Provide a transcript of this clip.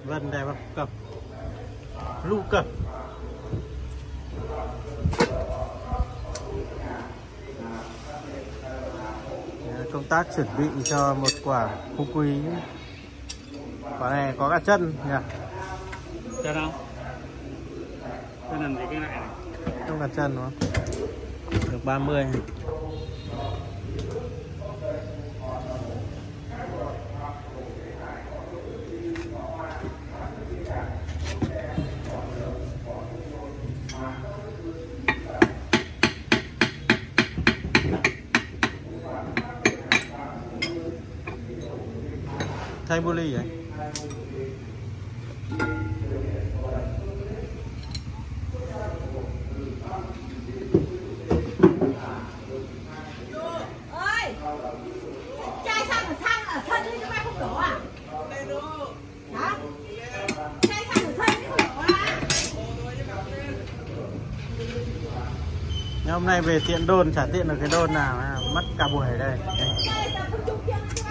Vân đây bác cập lưu cập. Công tác chuẩn bị cho một quả phú quý. Quả này có cả chân nhỉ? Chân không? Chân làm gì cái này này? Không cả chân đúng không? Được 30. Thay bu ly vậy? Ơi, chai xăng ở sân chứ mày không đổ à? Hả? Chai xăng ở sân chứ không đổ à? Nhưng hôm nay về tiện đôn chả tiện được cái đôn nào, mất cả buổi đây. Đây là không chụp kia.